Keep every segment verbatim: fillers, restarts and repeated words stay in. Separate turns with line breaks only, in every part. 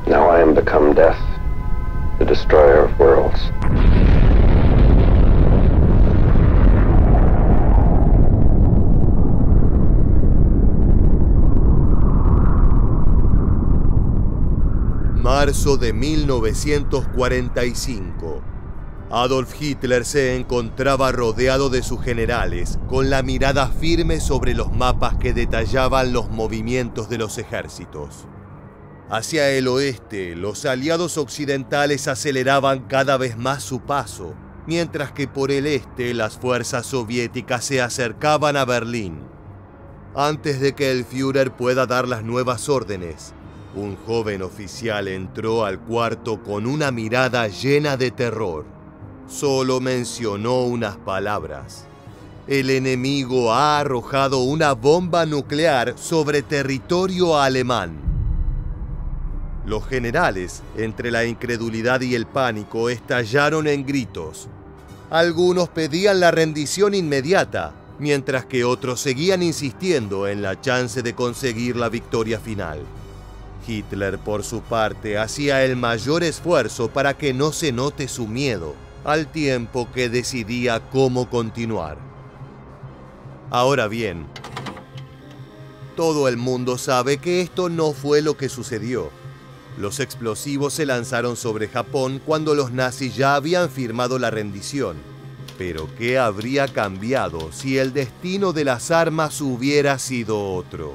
Now I am become death, the destroyer of worlds.
Marzo de mil novecientos cuarenta y cinco. Adolf Hitler se encontraba rodeado de sus generales, con la mirada firme sobre los mapas que detallaban los movimientos de los ejércitos. Hacia el oeste, los aliados occidentales aceleraban cada vez más su paso, mientras que por el este las fuerzas soviéticas se acercaban a Berlín. Antes de que el Führer pueda dar las nuevas órdenes, un joven oficial entró al cuarto con una mirada llena de terror. Solo mencionó unas palabras. El enemigo ha arrojado una bomba nuclear sobre territorio alemán. Los generales, entre la incredulidad y el pánico, estallaron en gritos. Algunos pedían la rendición inmediata, mientras que otros seguían insistiendo en la chance de conseguir la victoria final. Hitler, por su parte, hacía el mayor esfuerzo para que no se note su miedo, al tiempo que decidía cómo continuar. Ahora bien, todo el mundo sabe que esto no fue lo que sucedió. Los explosivos se lanzaron sobre Japón cuando los nazis ya habían firmado la rendición. Pero ¿qué habría cambiado si el destino de las armas hubiera sido otro?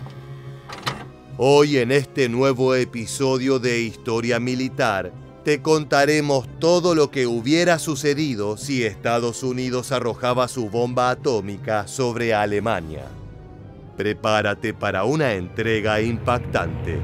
Hoy en este nuevo episodio de Historia Militar, te contaremos todo lo que hubiera sucedido si Estados Unidos arrojaba su bomba atómica sobre Alemania. Prepárate para una entrega impactante.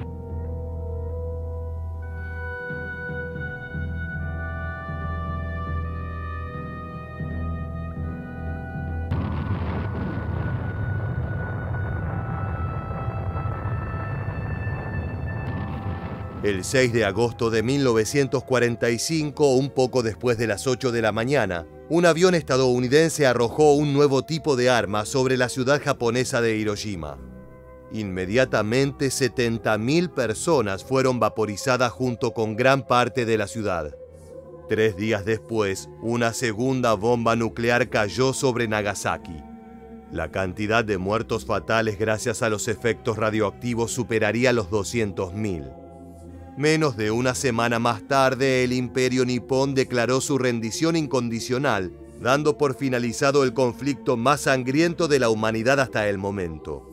El seis de agosto de mil novecientos cuarenta y cinco, un poco después de las ocho de la mañana, un avión estadounidense arrojó un nuevo tipo de arma sobre la ciudad japonesa de Hiroshima. Inmediatamente setenta mil personas fueron vaporizadas junto con gran parte de la ciudad. Tres días después, una segunda bomba nuclear cayó sobre Nagasaki. La cantidad de muertos fatales gracias a los efectos radioactivos superaría los doscientos mil. Menos de una semana más tarde, el Imperio Nipón declaró su rendición incondicional, dando por finalizado el conflicto más sangriento de la humanidad hasta el momento.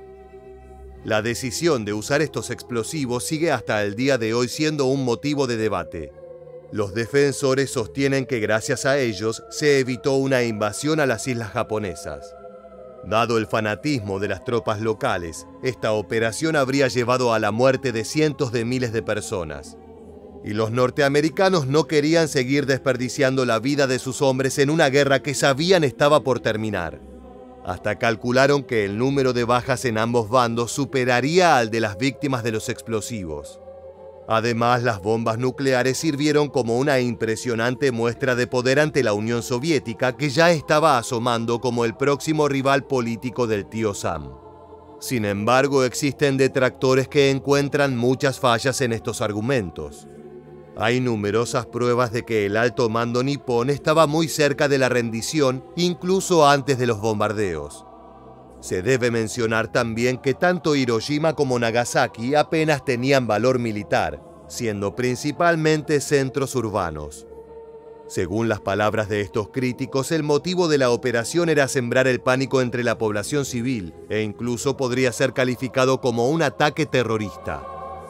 La decisión de usar estos explosivos sigue hasta el día de hoy siendo un motivo de debate. Los defensores sostienen que gracias a ellos se evitó una invasión a las islas japonesas. Dado el fanatismo de las tropas locales, esta operación habría llevado a la muerte de cientos de miles de personas. Y los norteamericanos no querían seguir desperdiciando la vida de sus hombres en una guerra que sabían estaba por terminar. Hasta calcularon que el número de bajas en ambos bandos superaría al de las víctimas de los explosivos. Además, las bombas nucleares sirvieron como una impresionante muestra de poder ante la Unión Soviética, que ya estaba asomando como el próximo rival político del tío Sam. Sin embargo, existen detractores que encuentran muchas fallas en estos argumentos. Hay numerosas pruebas de que el alto mando nipón estaba muy cerca de la rendición, incluso antes de los bombardeos. Se debe mencionar también que tanto Hiroshima como Nagasaki apenas tenían valor militar, siendo principalmente centros urbanos. Según las palabras de estos críticos, el motivo de la operación era sembrar el pánico entre la población civil e incluso podría ser calificado como un ataque terrorista.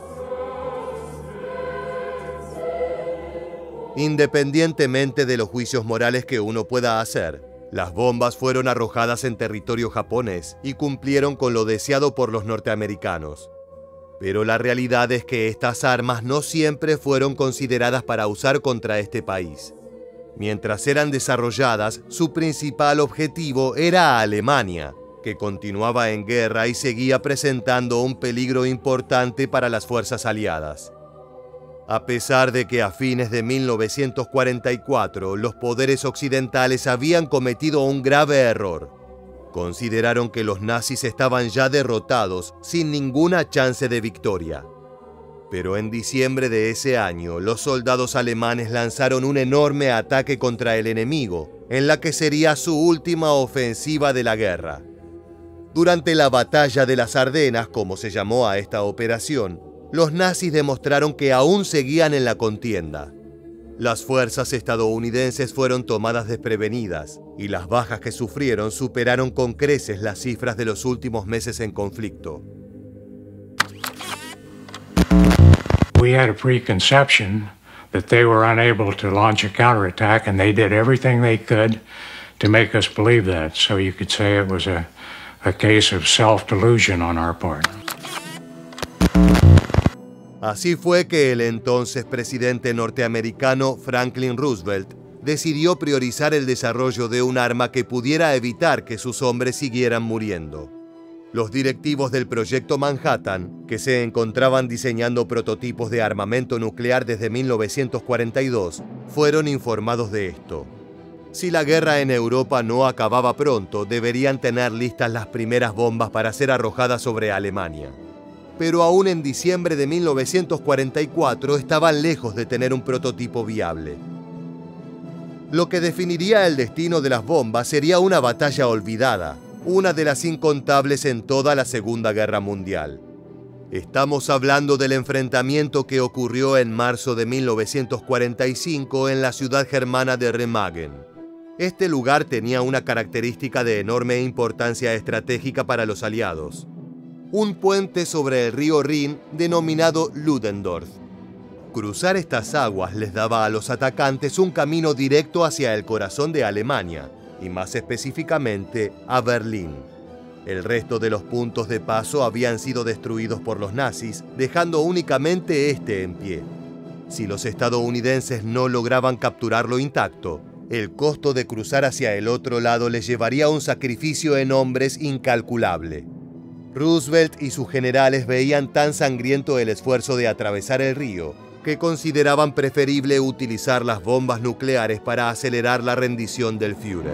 Independientemente de los juicios morales que uno pueda hacer, las bombas fueron arrojadas en territorio japonés y cumplieron con lo deseado por los norteamericanos. Pero la realidad es que estas armas no siempre fueron consideradas para usar contra este país. Mientras eran desarrolladas, su principal objetivo era Alemania, que continuaba en guerra y seguía presentando un peligro importante para las fuerzas aliadas. A pesar de que a fines de mil novecientos cuarenta y cuatro los poderes occidentales habían cometido un grave error. Consideraron que los nazis estaban ya derrotados sin ninguna chance de victoria. Pero en diciembre de ese año, los soldados alemanes lanzaron un enorme ataque contra el enemigo, en la que sería su última ofensiva de la guerra. Durante la Batalla de las Ardenas, como se llamó a esta operación, los nazis demostraron que aún seguían en la contienda. Las fuerzas estadounidenses fueron tomadas desprevenidas y las bajas que sufrieron superaron con creces las cifras de los últimos meses en conflicto.
We had a preconception that they were unable to launch a counterattack, and they did everything they could to make us believe that. So you could say it was a, a case of self-delusion on our part.
Así fue que el entonces presidente norteamericano Franklin Roosevelt decidió priorizar el desarrollo de un arma que pudiera evitar que sus hombres siguieran muriendo. Los directivos del Proyecto Manhattan, que se encontraban diseñando prototipos de armamento nuclear desde mil novecientos cuarenta y dos, fueron informados de esto. Si la guerra en Europa no acababa pronto, deberían tener listas las primeras bombas para ser arrojadas sobre Alemania. Pero aún en diciembre de mil novecientos cuarenta y cuatro estaban lejos de tener un prototipo viable. Lo que definiría el destino de las bombas sería una batalla olvidada, una de las incontables en toda la Segunda Guerra Mundial. Estamos hablando del enfrentamiento que ocurrió en marzo de mil novecientos cuarenta y cinco en la ciudad germana de Remagen. Este lugar tenía una característica de enorme importancia estratégica para los aliados: un puente sobre el río Rin denominado Ludendorff. Cruzar estas aguas les daba a los atacantes un camino directo hacia el corazón de Alemania, y más específicamente a Berlín. El resto de los puntos de paso habían sido destruidos por los nazis, dejando únicamente este en pie. Si los estadounidenses no lograban capturarlo intacto, el costo de cruzar hacia el otro lado les llevaría a un sacrificio en hombres incalculable. Roosevelt y sus generales veían tan sangriento el esfuerzo de atravesar el río que consideraban preferible utilizar las bombas nucleares para acelerar la rendición del Führer.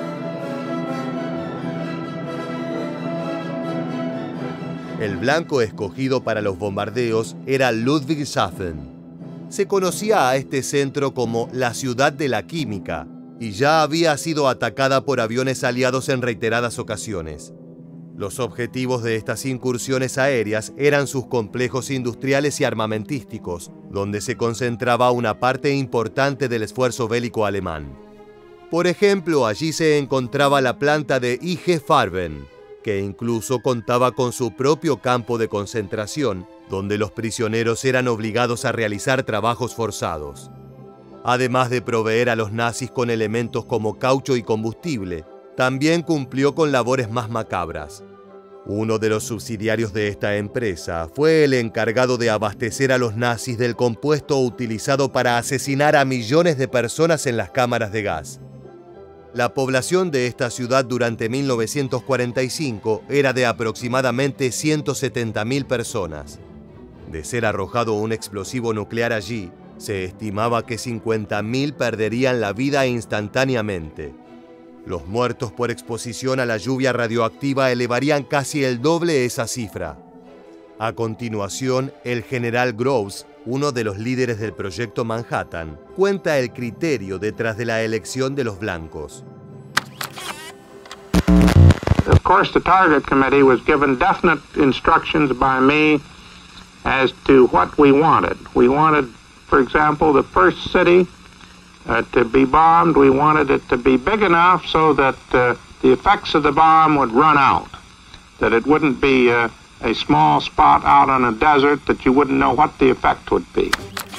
El blanco escogido para los bombardeos era Ludwigshafen. Se conocía a este centro como la ciudad de la química y ya había sido atacada por aviones aliados en reiteradas ocasiones. Los objetivos de estas incursiones aéreas eran sus complejos industriales y armamentísticos, donde se concentraba una parte importante del esfuerzo bélico alemán. Por ejemplo, allí se encontraba la planta de I G Farben, que incluso contaba con su propio campo de concentración, donde los prisioneros eran obligados a realizar trabajos forzados. Además de proveer a los nazis con elementos como caucho y combustible, también cumplió con labores más macabras. Uno de los subsidiarios de esta empresa fue el encargado de abastecer a los nazis del compuesto utilizado para asesinar a millones de personas en las cámaras de gas. La población de esta ciudad durante mil novecientos cuarenta y cinco era de aproximadamente ciento setenta mil personas. De ser arrojado un explosivo nuclear allí, se estimaba que cincuenta mil perderían la vida instantáneamente. Los muertos por exposición a la lluvia radioactiva elevarían casi el doble esa cifra. A continuación, el general Groves, uno de los líderes del Proyecto Manhattan, cuenta el criterio detrás de la elección de los blancos.
Of course, the Target Committee was given definite instructions by me as to what we wanted. We wanted, for example, the first city Uh, to be bombed. We wanted it to be big enough so that uh, the effects of the bomb would run out, that it wouldn't be uh, a small spot out on a desert that you wouldn't know what the effect would be.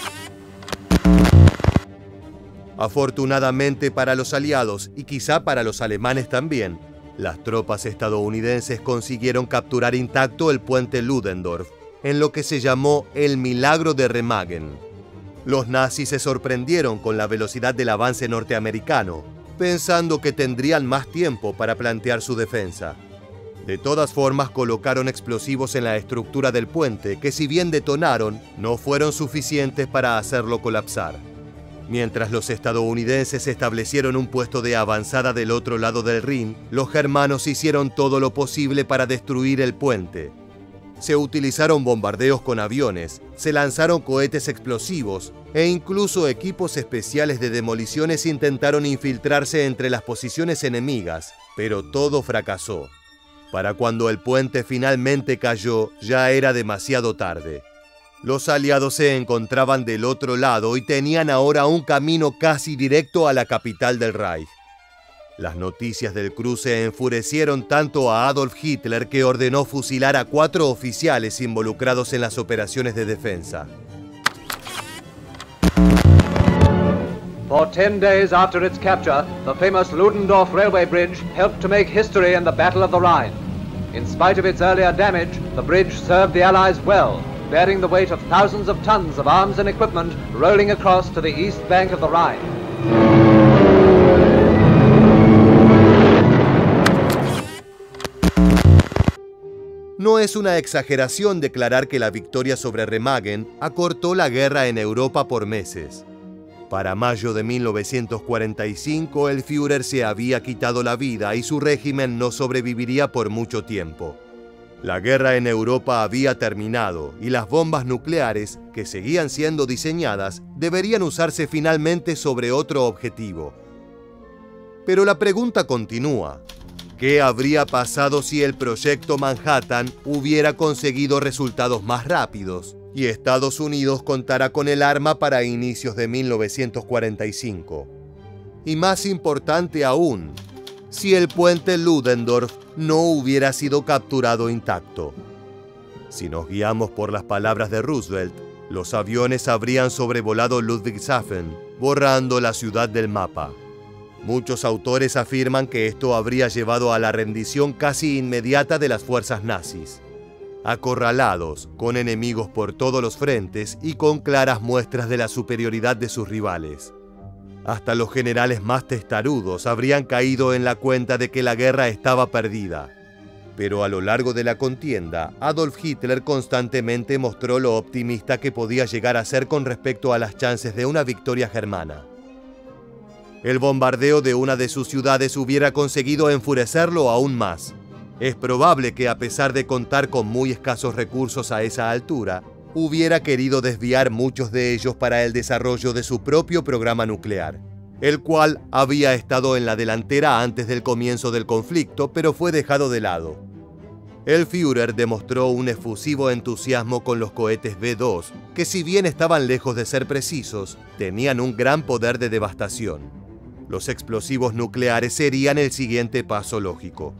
Afortunadamente para los aliados, y quizá para los alemanes también, las tropas estadounidenses consiguieron capturar intacto el puente Ludendorff, en lo que se llamó el Milagro de Remagen. Los nazis se sorprendieron con la velocidad del avance norteamericano, pensando que tendrían más tiempo para plantear su defensa. De todas formas, colocaron explosivos en la estructura del puente que, si bien detonaron, no fueron suficientes para hacerlo colapsar. Mientras los estadounidenses establecieron un puesto de avanzada del otro lado del Rin, los germanos hicieron todo lo posible para destruir el puente. Se utilizaron bombardeos con aviones, se lanzaron cohetes explosivos e incluso equipos especiales de demoliciones intentaron infiltrarse entre las posiciones enemigas, pero todo fracasó. Para cuando el puente finalmente cayó, ya era demasiado tarde. Los aliados se encontraban del otro lado y tenían ahora un camino casi directo a la capital del Reich. Las noticias del cruce enfurecieron tanto a Adolf Hitler que ordenó fusilar a cuatro oficiales involucrados en las operaciones de defensa.
For ten days after its capture, the famous Ludendorff Railway Bridge helped to make history in the Battle of the Rhine. In spite of its earlier damage, the bridge served the Allies well, bearing the weight of thousands of tons of arms and equipment rolling across to the east bank of the Rhine.
No es una exageración declarar que la victoria sobre Remagen acortó la guerra en Europa por meses. Para mayo de mil novecientos cuarenta y cinco, el Führer se había quitado la vida y su régimen no sobreviviría por mucho tiempo. La guerra en Europa había terminado y las bombas nucleares, que seguían siendo diseñadas, deberían usarse finalmente sobre otro objetivo. Pero la pregunta continúa. ¿Qué habría pasado si el proyecto Manhattan hubiera conseguido resultados más rápidos y Estados Unidos contara con el arma para inicios de mil novecientos cuarenta y cinco? Y más importante aún, si el puente Ludendorff no hubiera sido capturado intacto. Si nos guiamos por las palabras de Roosevelt, los aviones habrían sobrevolado Ludwigshafen, borrando la ciudad del mapa. Muchos autores afirman que esto habría llevado a la rendición casi inmediata de las fuerzas nazis. Acorralados, con enemigos por todos los frentes y con claras muestras de la superioridad de sus rivales. Hasta los generales más testarudos habrían caído en la cuenta de que la guerra estaba perdida. Pero a lo largo de la contienda, Adolf Hitler constantemente mostró lo optimista que podía llegar a ser con respecto a las chances de una victoria germana. El bombardeo de una de sus ciudades hubiera conseguido enfurecerlo aún más. Es probable que, a pesar de contar con muy escasos recursos a esa altura, hubiera querido desviar muchos de ellos para el desarrollo de su propio programa nuclear, el cual había estado en la delantera antes del comienzo del conflicto, pero fue dejado de lado. El Führer demostró un efusivo entusiasmo con los cohetes B dos, que si bien estaban lejos de ser precisos, tenían un gran poder de devastación. Los explosivos nucleares serían el siguiente paso lógico.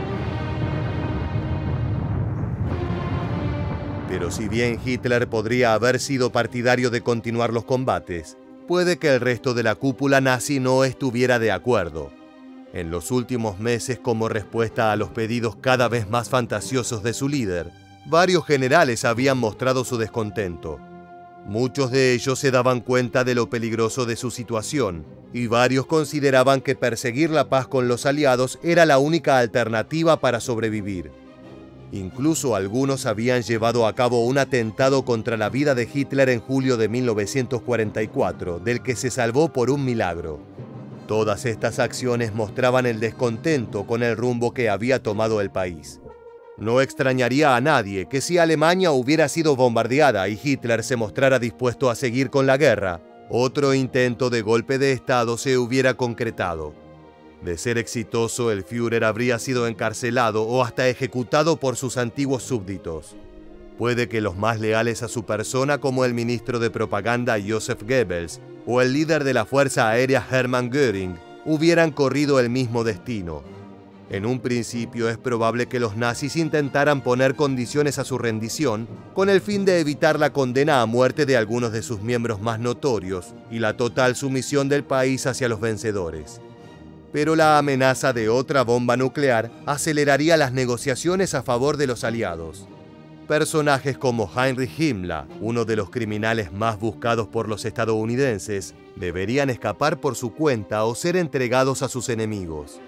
Pero si bien Hitler podría haber sido partidario de continuar los combates, puede que el resto de la cúpula nazi no estuviera de acuerdo. En los últimos meses, como respuesta a los pedidos cada vez más fantasiosos de su líder, varios generales habían mostrado su descontento. Muchos de ellos se daban cuenta de lo peligroso de su situación, y varios consideraban que perseguir la paz con los aliados era la única alternativa para sobrevivir. Incluso algunos habían llevado a cabo un atentado contra la vida de Hitler en julio de mil novecientos cuarenta y cuatro, del que se salvó por un milagro. Todas estas acciones mostraban el descontento con el rumbo que había tomado el país. No extrañaría a nadie que si Alemania hubiera sido bombardeada y Hitler se mostrara dispuesto a seguir con la guerra, otro intento de golpe de Estado se hubiera concretado. De ser exitoso, el Führer habría sido encarcelado o hasta ejecutado por sus antiguos súbditos. Puede que los más leales a su persona, como el ministro de propaganda Joseph Goebbels o el líder de la Fuerza Aérea Hermann Göring, hubieran corrido el mismo destino. En un principio es probable que los nazis intentaran poner condiciones a su rendición con el fin de evitar la condena a muerte de algunos de sus miembros más notorios y la total sumisión del país hacia los vencedores. Pero la amenaza de otra bomba nuclear aceleraría las negociaciones a favor de los aliados. Personajes como Heinrich Himmler, uno de los criminales más buscados por los estadounidenses, deberían escapar por su cuenta o ser entregados a sus enemigos.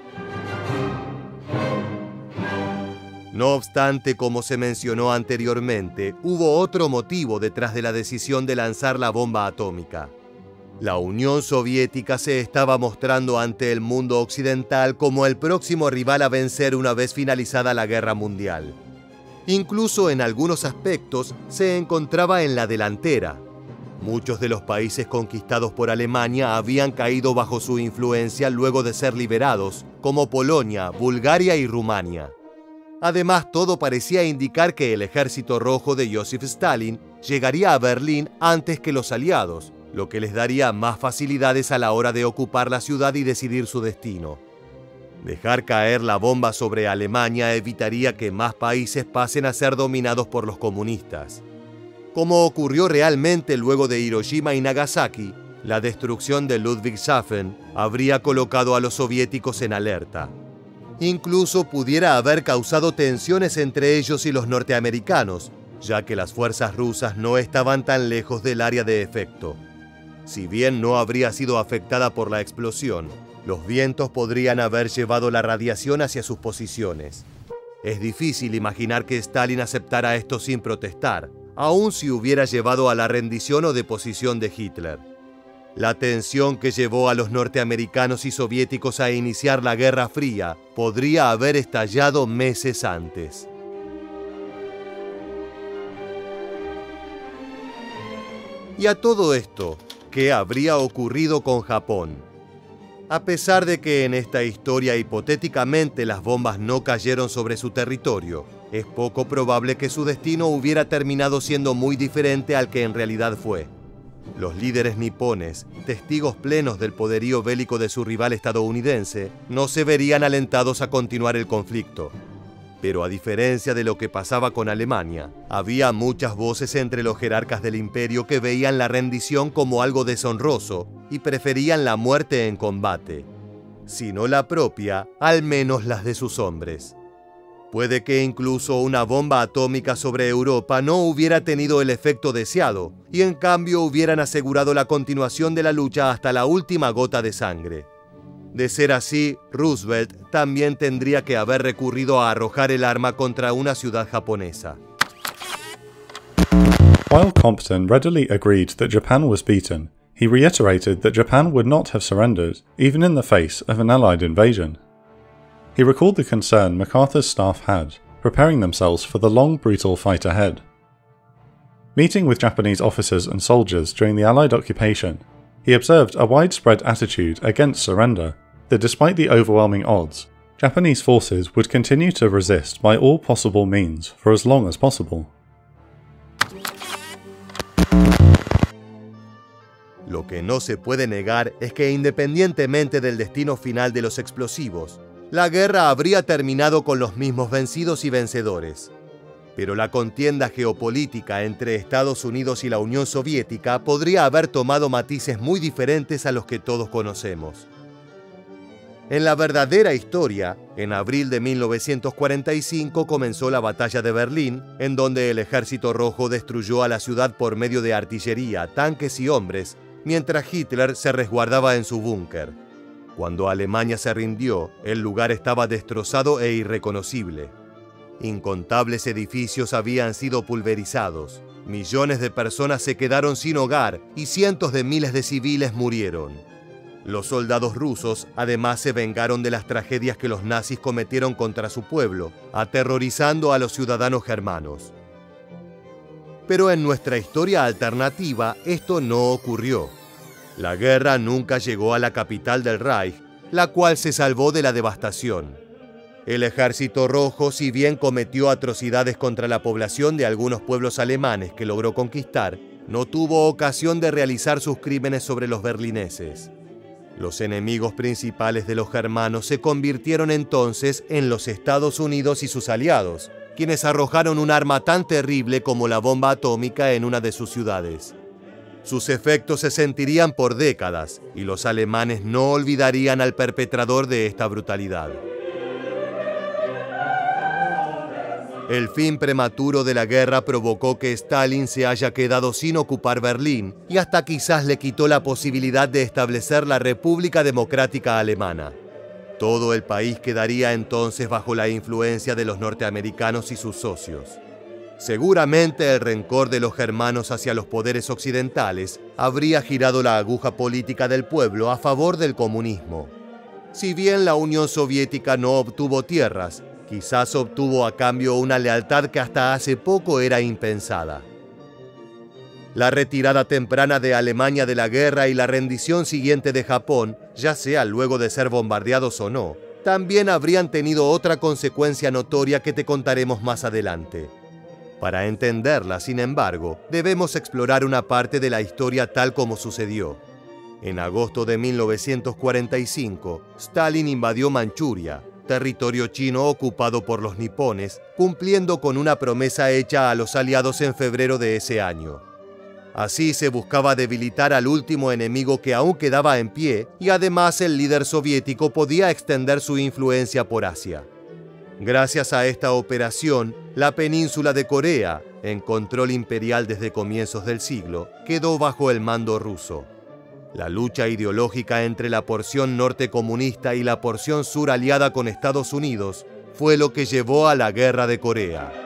No obstante, como se mencionó anteriormente, hubo otro motivo detrás de la decisión de lanzar la bomba atómica. La Unión Soviética se estaba mostrando ante el mundo occidental como el próximo rival a vencer una vez finalizada la Guerra Mundial. Incluso en algunos aspectos se encontraba en la delantera. Muchos de los países conquistados por Alemania habían caído bajo su influencia luego de ser liberados, como Polonia, Bulgaria y Rumania. Además, todo parecía indicar que el ejército rojo de Joseph Stalin llegaría a Berlín antes que los aliados, lo que les daría más facilidades a la hora de ocupar la ciudad y decidir su destino. Dejar caer la bomba sobre Alemania evitaría que más países pasen a ser dominados por los comunistas. Como ocurrió realmente luego de Hiroshima y Nagasaki, la destrucción de Ludwigshafen habría colocado a los soviéticos en alerta. Incluso pudiera haber causado tensiones entre ellos y los norteamericanos, ya que las fuerzas rusas no estaban tan lejos del área de efecto. Si bien no habría sido afectada por la explosión, los vientos podrían haber llevado la radiación hacia sus posiciones. Es difícil imaginar que Stalin aceptara esto sin protestar, aun si hubiera llevado a la rendición o deposición de Hitler. La tensión que llevó a los norteamericanos y soviéticos a iniciar la Guerra Fría podría haber estallado meses antes. Y a todo esto, ¿qué habría ocurrido con Japón? A pesar de que en esta historia hipotéticamente las bombas no cayeron sobre su territorio, es poco probable que su destino hubiera terminado siendo muy diferente al que en realidad fue. Los líderes nipones, testigos plenos del poderío bélico de su rival estadounidense, no se verían alentados a continuar el conflicto. Pero a diferencia de lo que pasaba con Alemania, había muchas voces entre los jerarcas del imperio que veían la rendición como algo deshonroso y preferían la muerte en combate. Si no la propia, al menos las de sus hombres. Puede que incluso una bomba atómica sobre Europa no hubiera tenido el efecto deseado, y en cambio hubieran asegurado la continuación de la lucha hasta la última gota de sangre. De ser así, Roosevelt también tendría que haber recurrido a arrojar el arma contra una ciudad japonesa.
While Compton readily agreed that Japan was beaten, he reiterated that Japan would not have surrendered, even in the face of an Allied invasion. He recalled the concern MacArthur's staff had, preparing themselves for the long, brutal fight ahead. Meeting with Japanese officers and soldiers during the Allied occupation, he observed a widespread attitude against surrender, that despite the overwhelming odds, Japanese forces would continue to resist by all possible means for as long as possible.
Lo que no se puede negar es que independientemente del destino final de los explosivos, la guerra habría terminado con los mismos vencidos y vencedores. Pero la contienda geopolítica entre Estados Unidos y la Unión Soviética podría haber tomado matices muy diferentes a los que todos conocemos. En la verdadera historia, en abril de mil novecientos cuarenta y cinco comenzó la Batalla de Berlín, en donde el Ejército Rojo destruyó a la ciudad por medio de artillería, tanques y hombres, mientras Hitler se resguardaba en su búnker. Cuando Alemania se rindió, el lugar estaba destrozado e irreconocible. Incontables edificios habían sido pulverizados, millones de personas se quedaron sin hogar y cientos de miles de civiles murieron. Los soldados rusos además se vengaron de las tragedias que los nazis cometieron contra su pueblo, aterrorizando a los ciudadanos germanos. Pero en nuestra historia alternativa esto no ocurrió. La guerra nunca llegó a la capital del Reich, la cual se salvó de la devastación. El Ejército Rojo, si bien cometió atrocidades contra la población de algunos pueblos alemanes que logró conquistar, no tuvo ocasión de realizar sus crímenes sobre los berlineses. Los enemigos principales de los germanos se convirtieron entonces en los Estados Unidos y sus aliados, quienes arrojaron un arma tan terrible como la bomba atómica en una de sus ciudades. Sus efectos se sentirían por décadas, y los alemanes no olvidarían al perpetrador de esta brutalidad. El fin prematuro de la guerra provocó que Stalin se haya quedado sin ocupar Berlín y hasta quizás le quitó la posibilidad de establecer la República Democrática Alemana. Todo el país quedaría entonces bajo la influencia de los norteamericanos y sus socios. Seguramente el rencor de los germanos hacia los poderes occidentales habría girado la aguja política del pueblo a favor del comunismo. Si bien la Unión Soviética no obtuvo tierras, Quizás obtuvo a cambio una lealtad que hasta hace poco era impensada. La retirada temprana de Alemania de la guerra y la rendición siguiente de Japón, ya sea luego de ser bombardeados o no, también habrían tenido otra consecuencia notoria que te contaremos más adelante. Para entenderla, sin embargo, debemos explorar una parte de la historia tal como sucedió. En agosto de mil novecientos cuarenta y cinco, Stalin invadió Manchuria, territorio chino ocupado por los nipones, cumpliendo con una promesa hecha a los aliados en febrero de ese año. Así se buscaba debilitar al último enemigo que aún quedaba en pie, y además el líder soviético podía extender su influencia por Asia. Gracias a esta operación, la península de Corea, en control imperial desde comienzos del siglo, quedó bajo el mando ruso. La lucha ideológica entre la porción norte comunista y la porción sur aliada con Estados Unidos fue lo que llevó a la Guerra de Corea.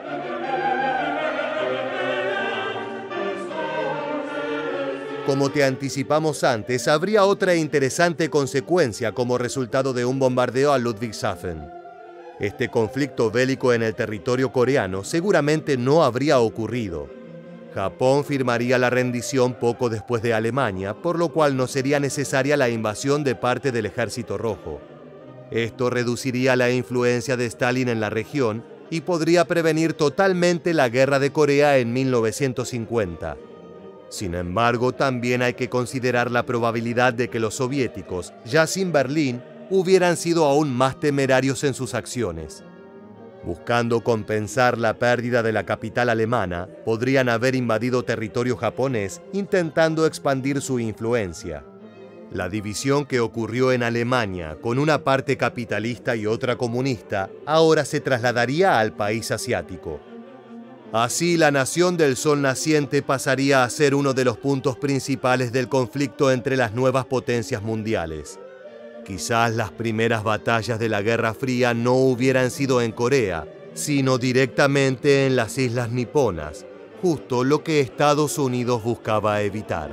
Como te anticipamos antes, habría otra interesante consecuencia como resultado de un bombardeo a Ludwigshafen. Este conflicto bélico en el territorio coreano seguramente no habría ocurrido. Japón firmaría la rendición poco después de Alemania, por lo cual no sería necesaria la invasión de parte del Ejército Rojo. Esto reduciría la influencia de Stalin en la región y podría prevenir totalmente la Guerra de Corea en mil novecientos cincuenta. Sin embargo, también hay que considerar la probabilidad de que los soviéticos, ya sin Berlín, hubieran sido aún más temerarios en sus acciones. Buscando compensar la pérdida de la capital alemana, podrían haber invadido territorio japonés intentando expandir su influencia. La división que ocurrió en Alemania, con una parte capitalista y otra comunista, ahora se trasladaría al país asiático. Así, la nación del sol naciente pasaría a ser uno de los puntos principales del conflicto entre las nuevas potencias mundiales. Quizás las primeras batallas de la Guerra Fría no hubieran sido en Corea, sino directamente en las islas niponas, justo lo que Estados Unidos buscaba evitar.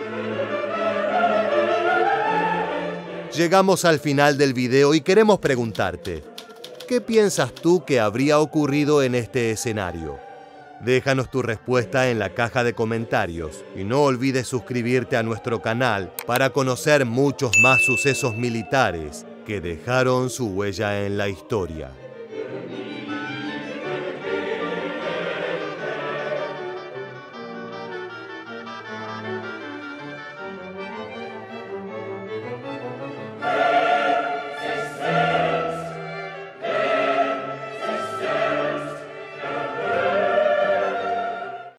Llegamos al final del video y queremos preguntarte, ¿qué piensas tú que habría ocurrido en este escenario? Déjanos tu respuesta en la caja de comentarios y no olvides suscribirte a nuestro canal para conocer muchos más sucesos militares que dejaron su huella en la historia.